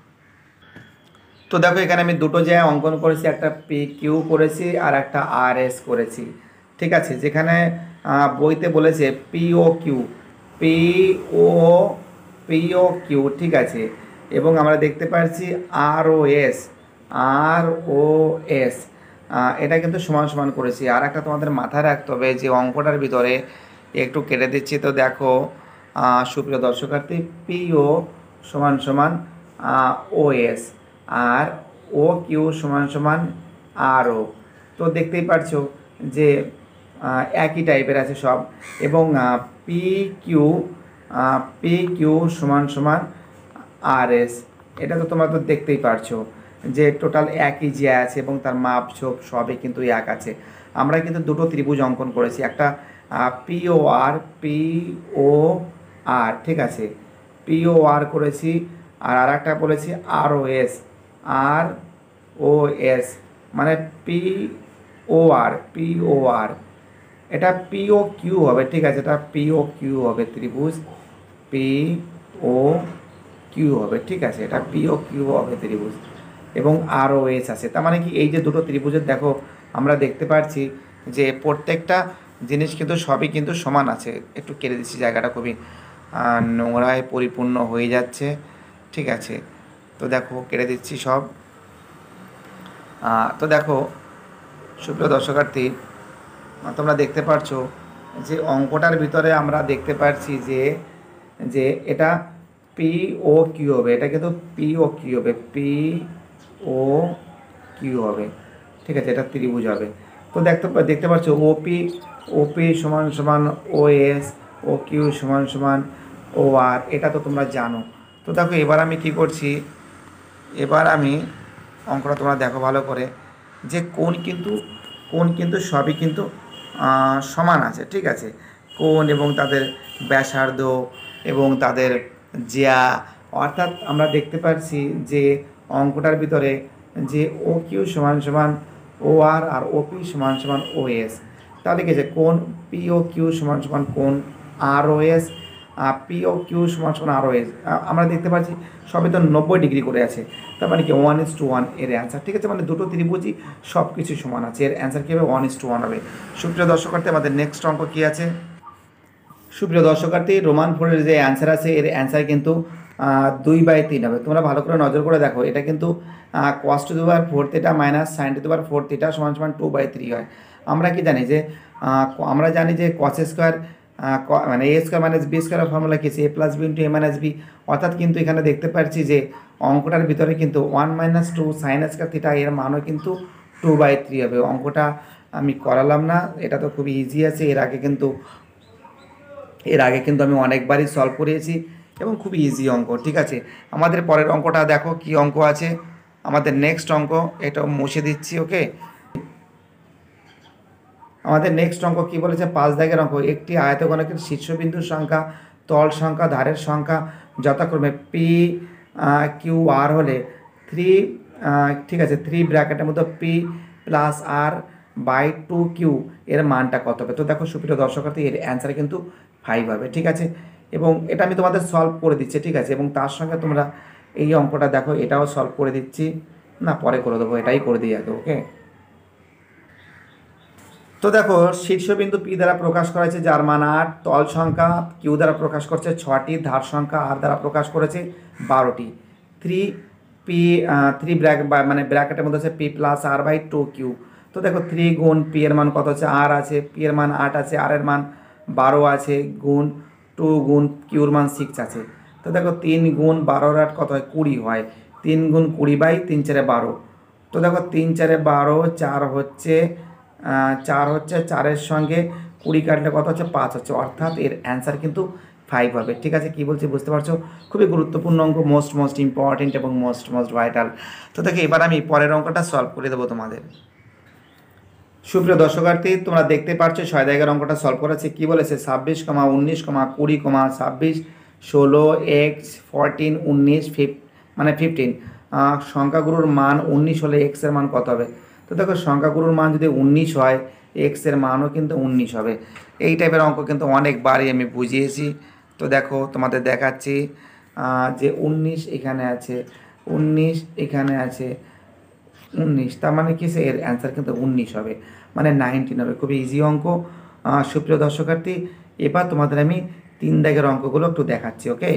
তো দেখো এখানে আমি দুটো জায়গায় অঙ্কন করেছি, একটা পি কিউ করেছি আর একটা আর এস করেছি, ঠিক আছে। যেখানে বইতে বলেছে P O Q, P O P O Q, ঠিক আছে, এবং আমরা দেখতে পাচ্ছি আর O S, R O S, এটা কিন্তু সমান সমান করেছি। আর একটা তোমাদের মাথায় রাখতে হবে যে অঙ্কটার ভিতরে একটু কেটে দিচ্ছি, তো দেখো সুপ্রিয় দর্শকার্থী, পি ও সমান সমান ও এস, আর ও কিউ সমান সমান আর ও, তো দেখতেই পারছো যে একই টাইপের আছে সব, এবং পি কিউ পি কিউ সমান সমান আর এস, এটা তো তোমরা তো দেখতেই পারছো যে টোটাল একই যে আছে এবং তার মাপ ঝোপ সবই কিন্তু এক আছে। আমরা কিন্তু দুটো ত্রিভুজ অঙ্কন করেছি, একটা P O R, P O আর, ঠিক আছে, পি ও আর করেছি, আর আর একটা বলেছি R O S, R O S মানে P O R, P O R, এটা পি ও কিউ হবে, ঠিক আছে, এটা পি ও কিউ হবে, ত্রিভুজ পি ও কিউ হবে, ঠিক আছে, এটা পি ও কিউ হবে ত্রিভুজ, এবং আর ও এস আছে। তার মানে কি এই যে দুটো ত্রিভুজের দেখো আমরা দেখতে পাচ্ছি যে প্রত্যেকটা জিনিস কিন্তু সবই কিন্তু সমান আছে। একটু কেটে দিচ্ছি, জায়গাটা খুবই নোংরায় পরিপূর্ণ হয়ে যাচ্ছে, ঠিক আছে, তো দেখো কেটে দিচ্ছি সব। তো দেখো সুপ্রিয় দর্শকার্থী, তোমরা দেখতে পাচ্ছো যে অঙ্কটার ভিতরে আমরা দেখতে পাচ্ছি যে যে এটা P পি ও কিউ হবে, এটা কিন্তু পি ও কিউ হবে, পি ও কিউ হবে, ঠিক আছে, এটা ত্রিভুজ হবে। তো দেখতে দেখতে পাচ্ছ ওপি ওপি সমান সমান ও এস, ও কিউ সমান সমান ও আর, এটা তো তোমরা জানো। তো দেখো এবার আমি কি করছি, এবার আমি অঙ্কটা তোমরা দেখো ভালো করে, যে কোণ কিন্তু কোণ কিন্তু সবই কিন্তু সমান আছে, ঠিক আছে, কোণ এবং তাদের ব্যাসার্ধ এবং তাদের জ্যা, অর্থাৎ আমরা দেখতে পাচ্ছি যে অঙ্কটার ভিতরে যে ও কিউ সমান সমান ও আর আর ওপি সমান সমান ও এস, তাহলে কি আছে কোণ পি ও কিউ সমান সমান কোণ R O S, P O Q সমান সমান আর ও এস, আমরা দেখতে পাচ্ছি সবই তো নব্বই ডিগ্রি করে আছে, তার মানে কি ওয়ান ইস টু ওয়ান এর অ্যান্সার, ঠিক আছে, মানে দুটো ত্রিভুজই সব কিছু সমান আছে, এর অ্যান্সার কী হবে ওয়ান ইস টু ওয়ান হবে। সুপ্রিয় দর্শকার্থী আমাদের নেক্সট অঙ্ক কী আছে, সুপ্রিয় দর্শকার্থী রোমান ফোরের যে অ্যান্সার আছে এর অ্যান্সার কিন্তু দুই বাই তিন হবে। তোমরা ভালো করে নজর করে দেখো, এটা কিন্তু cos to the power four theta minus sine to the power four theta সমান সমান টু বাই থ্রি হয়। আমরা কি জানি যে আমরা জানি যে কস স্কোয়ার মানে এ স্কোয়ার মাইনাস বি স্কোয়ারের ফর্মুলা কি আছে, A plus B into A minus B, অর্থাৎ কিন্তু এখানে দেখতে পাচ্ছি যে অঙ্কটার ভিতরে কিন্তু one minus two sine square theta এর মানও কিন্তু টু বাই থ্রি হবে। অঙ্কটা আমি করালাম না, এটা তো খুবই ইজি আছে, এর আগে কিন্তু এর আগে কিন্তু আমি অনেকবারই সলভ করিয়েছি এবং খুবই ইজি অঙ্ক, ঠিক আছে। আমাদের পরের অঙ্কটা দেখো কি অঙ্ক আছে, আমাদের নেক্সট অঙ্ক, এটা মুছে দিচ্ছি, ওকে। আমাদের নেক্সট অঙ্ক কি বলেছে, পাঁচ দাগের অঙ্ক, একটি আয়তঘনকের শীর্ষবিন্দুর সংখ্যা, তল সংখ্যা, ধারের সংখ্যা যথাক্রমে পি কিউ আর হলে থ্রি, ঠিক আছে, থ্রি ব্র্যাকেটের মধ্যে P plus R by two Q এর মানটা কত হবে। তো দেখো সুপ্রিয় দর্শকার্থী এর অ্যান্সার কিন্তু ফাইভ হবে, ঠিক আছে, এবং এটা আমি তোমাদের সলভ করে দিচ্ছি, ঠিক আছে, এবং তার সঙ্গে তোমরা এই অঙ্কটা দেখো, এটাও সলভ করে দিচ্ছি, না পরে করে দেবো, এটাই করে দিই আগে, ওকে। তো দেখো শীর্ষবিন্দু পি দ্বারা প্রকাশ করা হয়েছে যার মান আট, তল সংখ্যা কিউ দ্বারা প্রকাশ করছে ছটি, ধার সংখ্যা আর দ্বারা প্রকাশ করেছে বারোটি, থ্রি পি থ্রি ব্র্যাক মানে ব্র্যাকেটের মধ্যে হচ্ছে P plus R by two Q. তো দেখো থ্রি গুণ পি এর মান কত হচ্ছে আর আছে, পি এর মান আট আছে, আর এর মান বারো আছে, গুণ টু গুণ কিউর মান সিক্স আছে। তো দেখো তিন গুণ বারোর আট কত হয়, কুড়ি হয়, তিন গুণ কুড়ি বাই তিন চারে বারো। তো দেখো তিন চারে বারো, চার হচ্ছে চার হচ্ছে চারের সঙ্গে কুড়ি কাটলে কত হচ্ছে পাঁচ হচ্ছে, অর্থাৎ এর অ্যান্সার কিন্তু ফাইভ হবে, ঠিক আছে। কী বলছি বুঝতে পারছো, খুবই গুরুত্বপূর্ণ অঙ্ক, মোস্ট মোস্ট ইম্পর্টেন্ট এবং মোস্ট মোস্ট ভাইটাল। তো দেখো এবার আমি পরের অঙ্কটা সলভ করে দেবো তোমাদের। সুপ্রিয় দর্শকার্থী তোমরা দেখতে পাচ্ছ ছয় দাগের অঙ্কটা সলভ করেছে, কী বলেছে, ছাব্বিশ কমা উনিশ কমা কুড়ি কমা ছাব্বিশ ষোলো এক্স ফোরটিন উনিশ ফিফ মানে ফিফটিন সংখ্যাগুলোর মান উনিশ হলে এক্সের মান কত হবে। তো দেখো সংখ্যাগুলোর মান যদি উনিশ হয়, এক্সের মানও কিন্তু উনিশ হবে। এই টাইপের অঙ্ক কিন্তু অনেকবারই আমি বুঝিয়েছি। তো দেখো তোমাদের দেখাচ্ছি যে উনিশ এখানে আছে, উনিশ এখানে আছে, উনিশ, তার মানে কি এর অ্যান্সার কিন্তু উনিশ হবে, মানে নাইনটিন হবে। খুবই ইজি অঙ্ক সুপ্রিয় দর্শকার্থী। এবার তোমাদের আমি তিন দাগের অঙ্কগুলো একটু দেখাচ্ছি, ওকে।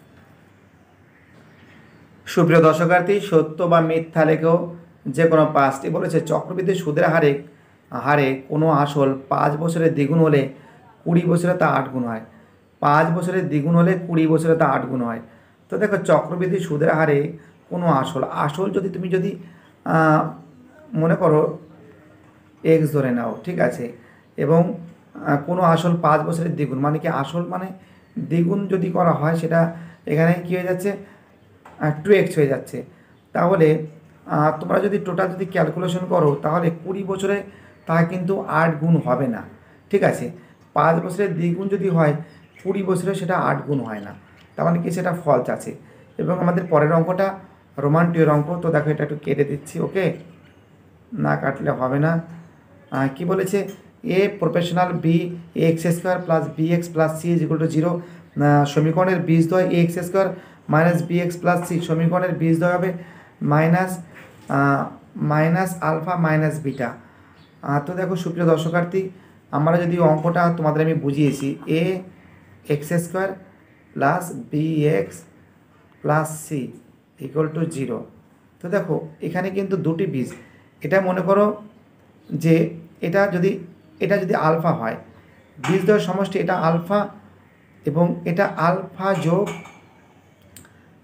সুপ্রিয় দর্শকার্থী সত্য বা মিথ্যা লেখো যে কোনো পাঁচটি, বলেছে চক্রবৃদ্ধি সুদের হারে হারে কোনো আসল পাঁচ বছরের দ্বিগুণ হলে কুড়ি বছরে তা আট গুণ হয়, পাঁচ বছরের দ্বিগুণ হলে কুড়ি বছরে তা আট গুণ হয়। তো দেখো চক্রবৃদ্ধি সুদের হারে কোনো আসল, আসল যদি তুমি যদি মনে করো এক্স ধরে নাও, ঠিক আছে, এবং কোনো আসল পাঁচ বছরের দ্বিগুণ, মানে কি আসল মানে দ্বিগুণ যদি করা হয় সেটা এখানে কী হয়ে যাচ্ছে, টু এক্স হয়ে যাচ্ছে। তাহলে তোমরা যদি টোটাল যদি ক্যালকুলেশন করো তাহলে কুড়ি বছরে তা কিন্তু আট গুণ হবে না, ঠিক আছে, পাঁচ বছরের দ্বিগুণ যদি হয় কুড়ি বছরে সেটা আট গুণ হয় না, তার মানে কি সেটা ফলস আছে। এবং আমাদের পরের অঙ্কটা রোমান টুয়ের অঙ্ক, তো দেখো এটা একটু কেটে দিচ্ছি, ওকে, না কাটলে হবে না। কি বলেছে, A professional B X square plus B X plus C is equal to zero, সমীকরণের বীজদ্বয় A X square minus B X plus C, সমীকরণের বীজদ্বয় হবে minus minus alpha minus beta. তো দেখো সুপ্রিয় দর্শকার্থী আমরা যদি অঙ্কটা তোমাদের আমি বুঝিয়েছি, A X square plus B X plus C equal to zero. তো দেখো এখানে কিন্তু দুটি বীজ, এটা মনে করো যে এটা যদি এটা যদি আলফা হয়, বীজদ্বয়ের সমষ্টি এটা আলফা এবং এটা আলফা যোগ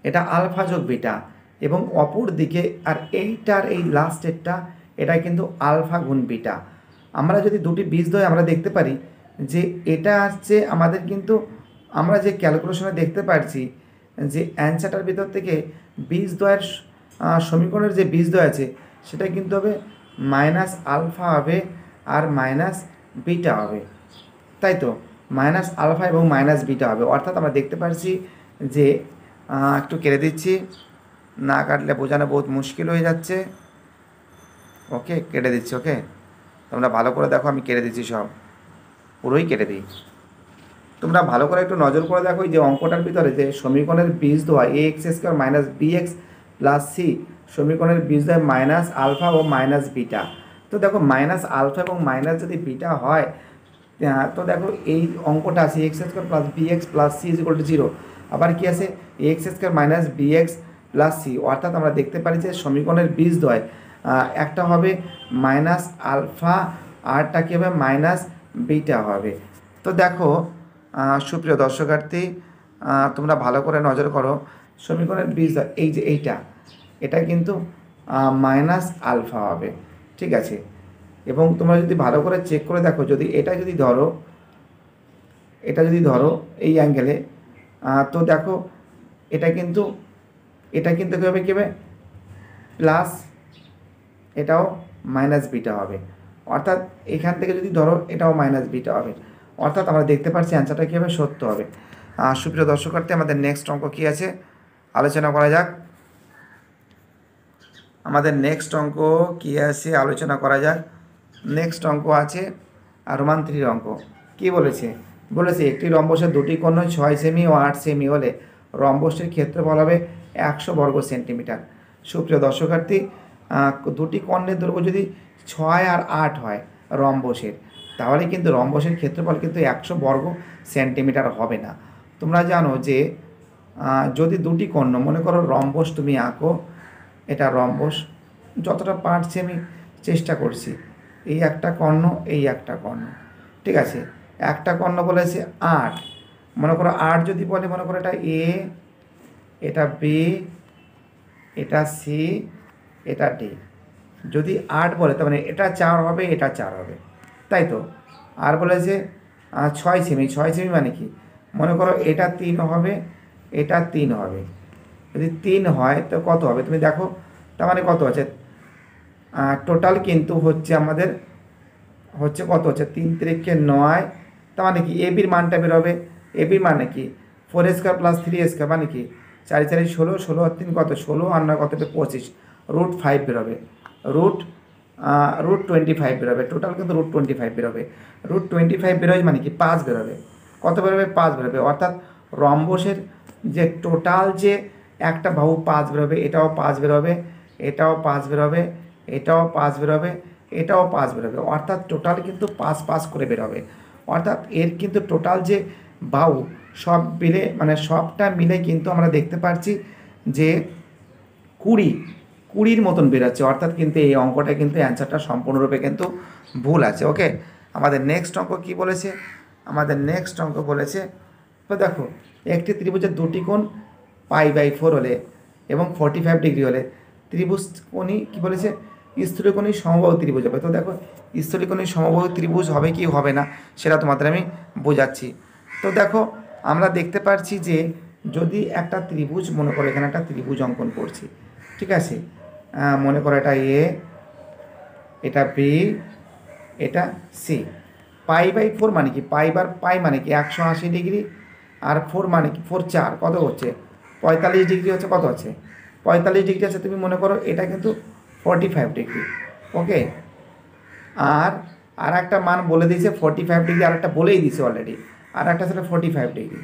এটা আলফা যোগ বিটা, এবং অপর দিকে আর এইটার এই লাস্টেরটা এটা কিন্তু আলফা গুণ বিটা। আমরা যদি দুটি বীজদ্বয় আমরা দেখতে পারি যে এটা হচ্ছে আমাদের কিন্তু আমরা যে ক্যালকুলেশনে দেখতে পারছি যে অ্যান্সারটার ভিতর থেকে বীজদ্বয়ের সমীকরণের যে বীজদ্বয় আছে সেটা কিন্তু হবে মাইনাস আলফা হবে আর মাইনাস বিটা হবে, তাই তো মাইনাস আলফা এবং মাইনাস বিটা হবে। অর্থাৎ আমরা দেখতে পাচ্ছি যে একটু কেটে দিচ্ছি, না কাটলে বোঝানো বহুত মুশকিল হয়ে যাচ্ছে। ওকে, কেটে দিচ্ছি। ওকে, তোমরা ভালো করে দেখো, আমি কেটে দিচ্ছি, সব পুরোই কেটে দিই। তোমরা ভালো করে একটু নজর করে দেখো যে অঙ্কটার ভিতরে যে সমীকরণের বীজদ্বয় A X square minus B X plus C, সমীকরণের বীজদ্বয় মাইনাস আলফা ও মাইনাস বিটা। তো দেখো মাইনাস আলফা এবং মাইনাস যদি বিটা হয় তো দেখো এই অঙ্কটা আছে X square plus B X plus C is equal to zero. আবার কি আছে X square minus B X plus C. অর্থাৎ আমরা দেখতে পারি যে সমীকরণের বীজদ্বয় একটা হবে মাইনাস আলফা, আরটা কী হবে মাইনাস বিটা হবে। তো দেখো সুপ্রিয় দর্শকার্থী, তোমরা ভালো করে নজর করো, সমীকরণের বীজদ্বয় এই যে এইটা, এটা কিন্তু মাইনাস আলফা হবে, ঠিক আছে। এবং তোমরা যদি ভালো করে চেক করে দেখো, যদি এটা যদি ধরো এটা যদি ধরো এই অ্যাঙ্গেলে, তো দেখো এটা কিন্তু এটা কিন্তু কী হবে কী হবে প্লাস, এটাও মাইনাস বিটা হবে। অর্থাৎ এখান থেকে যদি ধরো এটাও মাইনাস বিটা হবে। অর্থাৎ আমরা দেখতে পাচ্ছি অ্যান্সারটা কী হবে সত্য হবে। সুপ্রিয় দর্শকার্থী, আমাদের নেক্সট অঙ্ক কী আছে আলোচনা করা যাক। আমাদের নেক্সট অঙ্ক কী আছে আলোচনা করা যাক। নেক্সট অঙ্ক আছে রোমান থ্রির অঙ্ক। কী বলেছে বলেছে একটি রম্বসের দুটি কোণ ছয় সেমি ও আট সেমি হলে রম্বসটির ক্ষেত্রফল হবে একশো বর্গ সেন্টিমিটার। সুপ্রিয় দর্শকার্থী, দুটি কর্ণের দৈর্ঘ্য যদি ছয় আর আট হয় রম্বসের, তাহলে কিন্তু রম্বসের ক্ষেত্রফল কিন্তু একশো বর্গ সেন্টিমিটার হবে না। তোমরা জানো যে যদি দুটি কর্ণ মনে করো রম্বস তুমি আঁকো, এটা রম্বস যতটা পারছি আমি চেষ্টা করছি, এই একটা কর্ণ এই একটা কর্ণ, ঠিক আছে। একটা কর্ণ বলেছে আট, মনে করো আট যদি বলে মনে করো এটা এ, এটা বি, এটা সি, এটা ডি। যদি আট বলে তার মানে এটা চার হবে, এটা চার হবে, তাই তো। আর বলেছে ছয় সেমি, ছয় সেমি মানে কি মনে করো এটা তিন হবে, এটা তিন হবে। যদি তিন হয় তো কত হবে তুমি দেখো, তার মানে কত আছে টোটাল কিন্তু হচ্ছে আমাদের হচ্ছে কত হচ্ছে তিন তিরিখে নয়, তার মানে কি এ বির মানটা বেরোবে। এ বির মানে কি four square plus three square মানে কি চারি চারি ষোলো, ষোলো আর তিন কত ষোলো, আর নয় কত পঁচিশ, রুট ফাইভ বেরোবে, রুট রুট টোয়েন্টি ফাইভ বেরোবে। টোটাল কিন্তু রুট টোয়েন্টি ফাইভ বেরোবে। রুট টোয়েন্টি ফাইভ বেরোবে মানে কি পাঁচ বেরোবে। কত বেরোবে পাঁচ বেরোবে। অর্থাৎ রম্বসের যে টোটাল যে একটা বাহু পাঁচ বেরোবে, এটাও পাঁচ বেরোবে, এটাও পাঁচ বেরোবে, এটাও পাঁচ বেরোবে, এটাও পাঁচ বেরোবে। অর্থাৎ টোটাল কিন্তু পাঁচ পাঁচ করে বেরোবে। অর্থাৎ এর কিন্তু টোটাল যে বাহু সব মিলে মানে সবটা মিলে কিন্তু আমরা দেখতে পাচ্ছি যে কুড়ি কুড়ির মতন বেরোচ্ছে। অর্থাৎ কিন্তু এই অঙ্কটা কিন্তু অ্যান্সারটা সম্পূর্ণরূপে কিন্তু ভুল আছে। ওকে, আমাদের নেক্সট অঙ্ক কি বলেছে, আমাদের নেক্সট অঙ্ক বলেছে তো দেখো একটি ত্রিভুজের দুটি কোণ পাই বাই ফোর হলে এবং ফর্টি ফাইভ ডিগ্রি হলে ত্রিভুজ কোণই কী বলেছে স্থূলকোণী সমবাহু ত্রিভুজ হবে। তো দেখো স্থূলকোণী সমবাহু ত্রিভুজ হবে কি হবে না সেটা তোমাদের আমি বোঝাচ্ছি। তো দেখো আমরা দেখতে পাচ্ছি যে যদি একটা ত্রিভুজ মনে করো, এখানে একটা ত্রিভুজ অঙ্কন করছি, ঠিক আছে। মনে করো এটা এ, এটা বি, এটা সি। পাই বাই ফোর মানে কি পাই বার পাই মানে কি একশো আশি ডিগ্রি, আর ফোর মানে কি ফোর চার কত হচ্ছে পঁয়তাল্লিশ ডিগ্রি হচ্ছে, কত আছে পঁয়তাল্লিশ ডিগ্রি আছে। তুমি মনে করো এটা কিন্তু ফর্টি ফাইভ ডিগ্রি। ওকে, আর আর একটা মান বলে দিয়েছে ফর্টি ফাইভ ডিগ্রি, আর একটা বলেই দিয়েছে অলরেডি, আর একটা সেটা ফর্টি ফাইভ ডিগ্রি।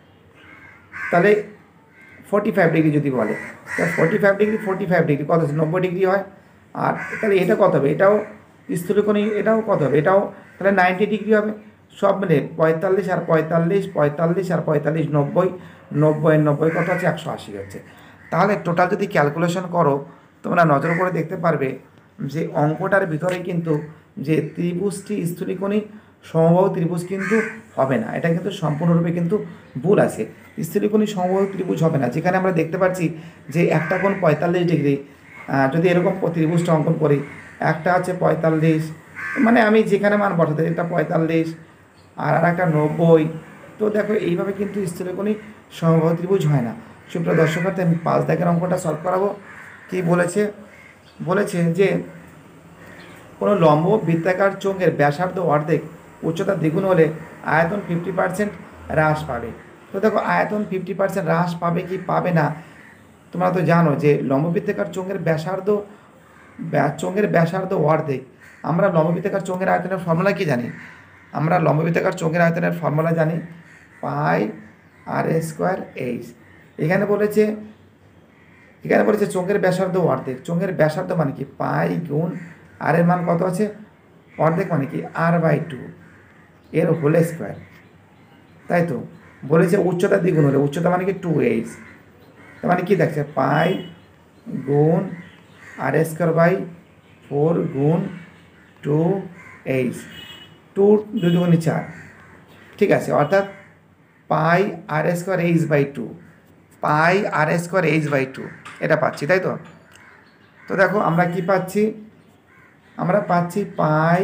তাহলে ফর্টি ফাইভ ডিগ্রি যদি বলে তাহলে forty five degree forty five degree কত আছে নব্বই ডিগ্রি হয়। আর তাহলে এটা কত হবে, এটাও স্থূলকোণী, এটাও কত হবে, এটাও তাহলে নাইনটি ডিগ্রি হবে। সব মিলে পঁয়তাল্লিশ আর পঁয়তাল্লিশ, পঁয়তাল্লিশ আর পঁয়তাল্লিশ নব্বই, নব্বই নব্বই কত আছে একশো আশি হচ্ছে। তাহলে টোটাল যদি ক্যালকুলেশন করো তোমরা নজর করে দেখতে পারবে যে অঙ্কটার ভিতরে কিন্তু যে ত্রিভুজটি স্থূলকোণী সমবাহু ত্রিভুজ কিন্তু হবে না, এটা কিন্তু সম্পূর্ণরূপে কিন্তু ভুল আছে। স্থূলকোণী সমবাহু ত্রিভুজ হবে না, যেখানে আমরা দেখতে পাচ্ছি যে একটা কোণ পঁয়তাল্লিশ ডিগ্রি, যদি এরকম ত্রিভুজটা অঙ্কন করি, একটা আছে পঁয়তাল্লিশ, মানে আমি যেখানে মান বসাতে এটা পঁয়তাল্লিশ আর আর একটা নব্বই, তো দেখো এইভাবে কিন্তু স্থূলকোণী সমবাহু ত্রিভুজ হয় না। সুপ্রিয় দর্শকার্থী, আমি পাঁচ দাগের অঙ্কটা সলভ করাবো। কি বলেছে? বলেছে যে কোনো লম্ব বৃত্তাকার চোঙের ব্যাসার্ধ অর্ধেক উচ্চতা দ্বিগুণ হলে আয়তন ফিফটি পার্সেন্ট হ্রাস পাবে। তো দেখো আয়তন ফিফটি পার্সেন্ট হ্রাস পাবে কি পাবে না, তোমরা তো জানো যে লম্ব বৃত্তাকার চোঙের ব্যাসার্ধ চোঙের ব্যাসার্ধ অর্ধেক। আমরা লম্ব বৃত্তাকার চোঙের আয়তনের ফর্মুলা কি জানি? আমরা লম্ব বৃত্তাকার চোঙের আয়তনের ফর্মুলা জানি পাই আর এ স্কোয়ার এইচ। এখানে বলেছে এখানে বলেছে চোঙের ব্যাসার্ধ অর্ধেক। চোঙের ব্যাসার্ধ মানে কি? পাই গুণ আর এর মান কত আছে? অর্ধেক মানে কি? আর বাই টু এর হোল স্কোয়ার, তাই তো। বলেছে উচ্চতা দ্বিগুণ হলে, উচ্চতা মানে কি? টু এইচ, তার মানে কি দেখছে? পাই গুণ আর স্কোয়ার বাই ফোর গুণ টু এইচ, টু দুই দুগুণে চার, ঠিক আছে। অর্থাৎ pi R square H by two, pi R square H by two এটা পাচ্ছি, তাই তো। তো দেখো আমরা কি পাচ্ছি? আমরা পাচ্ছি pi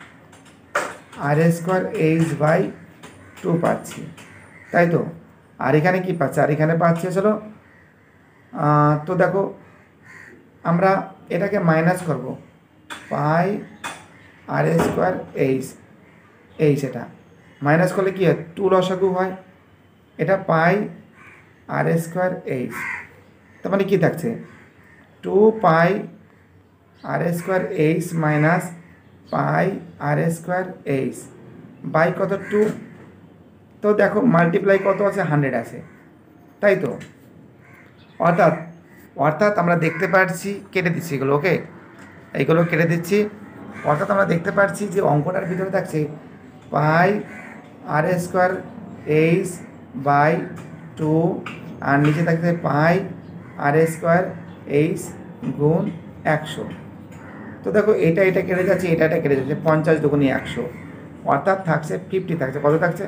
R square H by two পাচ্ছি, তাই তো। আর এখানে কি পাচ্ছি? আর এখানে পাচ্ছি চলো, তো দেখো আমরা এটাকে মাইনাস করব, pi R square H H, এটা মাইনাস করলে কি হয়? টু লসাগু হয়, এটা পাই আর স্কোয়ার এইচ, তার মানে কী থাকছে? Two pi R square H minus pi R square H by কত? টু। তো দেখো মাল্টিপ্লাই কত আছে? হান্ড্রেড আছে, তাই তো। অর্থাৎ অর্থাৎ আমরা দেখতে পাচ্ছি, কেটে দিচ্ছি এগুলো, ওকে, এইগুলো কেটে দিচ্ছি। অর্থাৎ আমরা দেখতে পাচ্ছি যে অঙ্কটার ভিতরে থাকছে pi R square H by two, আর নিচে থাকছে পাই আর স্কোয়ার এইচ গুণ একশো। তো দেখো এটা এটা কেটে যাচ্ছে, এটা এটা কেটে যাচ্ছে, পঞ্চাশ দুগুণে একশো, অর্থাৎ থাকছে ফিফটি, থাকছে কত? থাকছে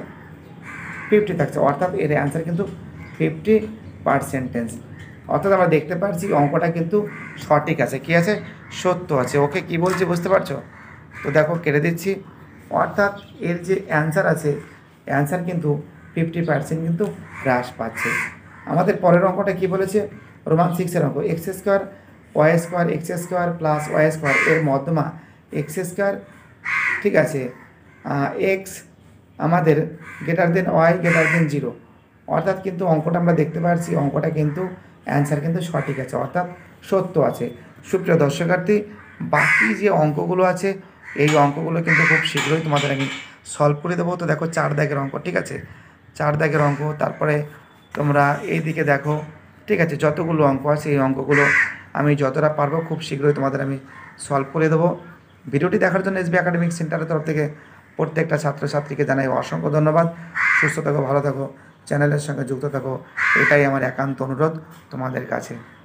ফিফটি থাকছে, অর্থাৎ এর অ্যান্সার কিন্তু ফিফটি পার্সেন্টেজ। অর্থাৎ আমরা দেখতে পাচ্ছি অঙ্কটা কিন্তু সঠিক আছে, কি আছে? সত্য আছে, ওকে। কি বলছি বুঝতে পারছো? তো দেখো কেটে দিচ্ছি, অর্থাৎ এর যে অ্যান্সার আছে, অ্যান্সার কিন্তু ফিফটি পার্সেন্ট কিন্তু হ্রাস পাচ্ছে। আমাদের পরের অঙ্কটা কি বলেছে? রোমান সিক্সের অঙ্ক, X square Y square X square plus Y square এর মধ্যমা এক্স স্কোয়ার, ঠিক আছে, এক্স আমাদের greater than Y greater than zero. অর্থাৎ কিন্তু অঙ্কটা আমরা দেখতে পাচ্ছি অঙ্কটা কিন্তু অ্যান্সার কিন্তু সঠিক আছে, অর্থাৎ সত্য আছে। সুপ্রিয় দর্শকার্থী, বাকি যে অঙ্কগুলো আছে এই অঙ্কগুলো কিন্তু খুব শীঘ্রই তোমাদের আমি সলভ করে দেবো। তো দেখো চার দাগের অঙ্ক, ঠিক আছে, চার দাগের অঙ্ক, তারপরে তোমরা এই দিকে দেখো, ঠিক আছে, যতগুলো অঙ্ক আছে এই অঙ্কগুলো আমি যতটা পারবো খুব শীঘ্রই তোমাদের আমি সলভ করে দেবো। ভিডিওটি দেখার জন্য এসবি একাডেমিক সেন্টারের তরফ থেকে প্রত্যেকটা ছাত্রছাত্রীকে জানাই অসংখ্য ধন্যবাদ। সুস্থ থাকো, ভালো থাকো, চ্যানেলের সঙ্গে যুক্ত থাকো, এটাই আমার একান্ত অনুরোধ তোমাদের কাছে।